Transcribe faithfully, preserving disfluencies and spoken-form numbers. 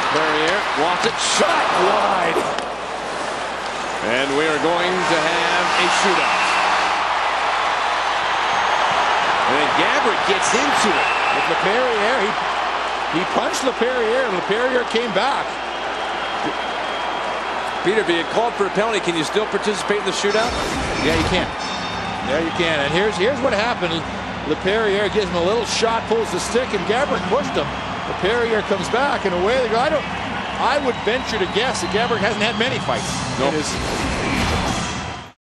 Perrier wants it shot wide. And we are going to have a shootout. And then Gaborik gets into it. With LaPerriere, he, he punched LaPerriere, and LaPerriere came back. Peter, if you get called for a penalty, can you still participate in the shootout? Yeah, you can. Yeah, you can. And here's here's what happened. LaPerriere gives him a little shot, pulls the stick, and Gaborik pushed him. LaPerriere comes back, and away they go. I don't. I would venture to guess that Gaborik hasn't had many fights nope. in his